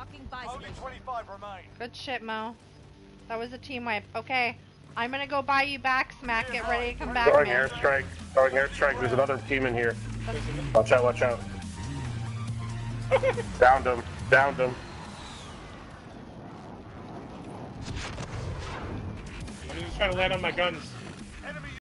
Marking buy Only station. 25 remain. Good shit, Mo. That was a team wipe. Okay. I'm gonna go buy you back, Smack. Get ready to come back, Throwing man. airstrike. Throwing airstrike. There's another team in here. Watch out, watch out. Downed him. Downed him. I'm just trying to land on my guns.